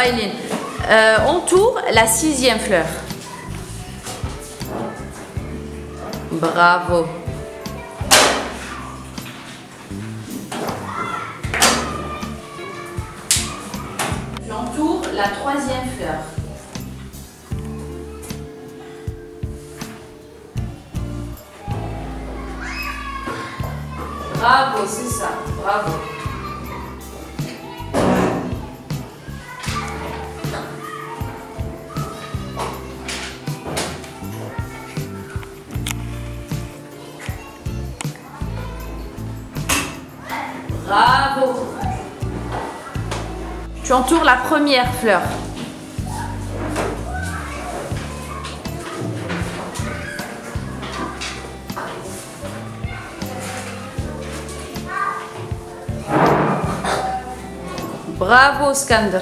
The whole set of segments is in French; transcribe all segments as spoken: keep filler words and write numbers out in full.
Aileen. Euh, entoure la sixième fleur. Bravo. J'entoure la troisième fleur. Bravo, c'est ça. Bravo. Bravo. Tu entoures la première fleur. Bravo, Skander.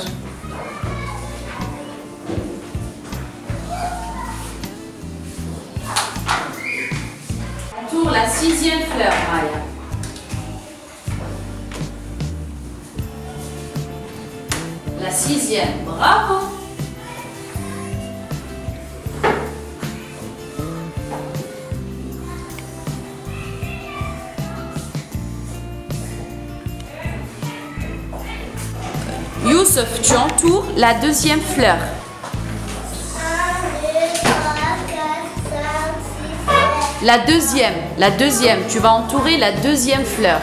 Entoure la sixième fleur, Maya. La sixième, bravo. Youssef, tu entoures la deuxième fleur. La deuxième, la deuxième, tu vas entourer la deuxième fleur.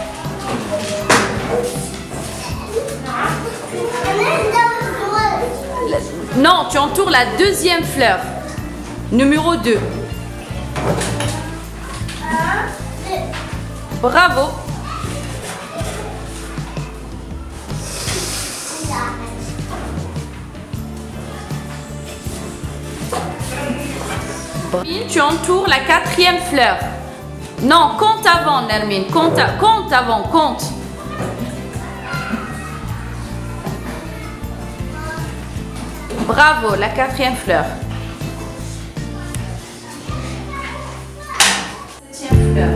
Non, tu entoures la deuxième fleur. Numéro deux. Bravo. Tu entoures la quatrième fleur. Non, compte avant, Nermine. Compte, compte avant, compte. Bravo, la quatrième fleur. Septième fleur.